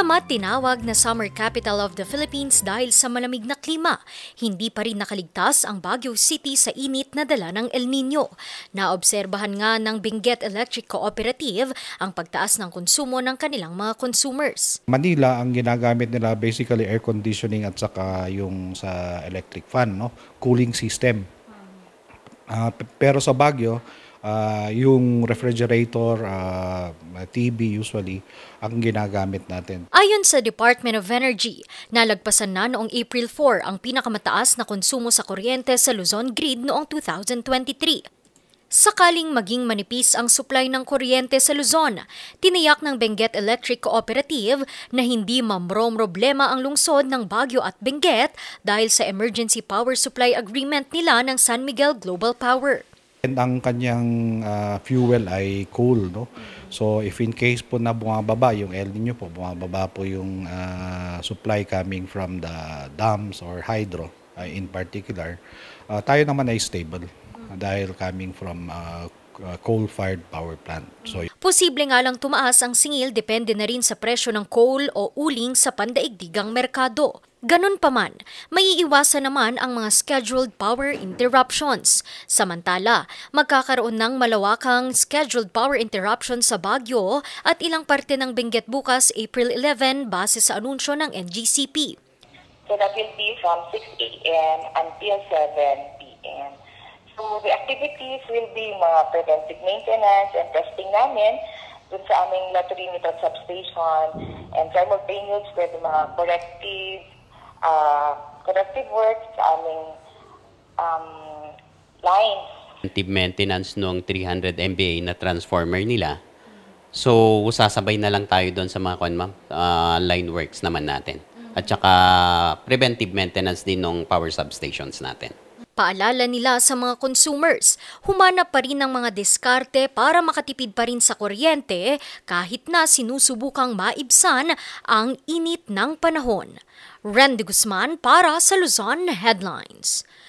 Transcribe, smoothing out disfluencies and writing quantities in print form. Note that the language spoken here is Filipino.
Bagamat tinawag na Summer Capital of the Philippines dahil sa malamig na klima, hindi pa rin nakaligtas ang Baguio City sa init na dala ng El Nino. Naobserbahan nga ng Benguet Electric Cooperative ang pagtaas ng konsumo ng kanilang mga consumers. Manila, ang ginagamit nila basically air conditioning at saka yung sa electric fan, no? Cooling system. Pero sa Baguio, yung refrigerator, TV usually, ang ginagamit natin. Ayon sa Department of Energy, nalagpasan na noong April 4 ang pinakamataas na konsumo sa kuryente sa Luzon Grid noong 2023. Sakaling maging manipis ang supply ng kuryente sa Luzon, tiniyak ng Benguet Electric Cooperative na hindi mamromroblema ang lungsod ng Baguio at Benguet dahil sa emergency power supply agreement nila ng San Miguel Global Power. And ang kanyang fuel ay coal, no? So if in case po na bumababa yung El Nino po, bumababa po yung supply coming from the dams or hydro in particular, tayo naman ay stable dahil coming from coal-fired power plant. So posible nga lang tumaas ang singil depende na rin sa presyo ng coal o uling sa pandaigdigang merkado. Ganun pa man, maiiwasan naman ang mga scheduled power interruptions. Samantala, magkakaroon ng malawakang scheduled power interruptions sa Baguio at ilang parte ng Benguet bukas April 11 base sa anunsyo ng NGCP. So that will be from 6 a.m. until 7 p.m. So the activities will be mga preventive maintenance and testing namin dun sa aming La Trinidad substation and simultaneous with mga corrective work sa aming lines. Preventive maintenance noong 300 MVA na transformer nila. So, sasabay na lang tayo doon sa mga line works naman natin. At saka preventive maintenance din ng power substations natin. Paalala nila sa mga consumers, humanap pa rin ng mga diskarte para makatipid pa rin sa kuryente kahit na sinusubukang maibsan ang init ng panahon. Randy Guzman para sa Luzon Headlines.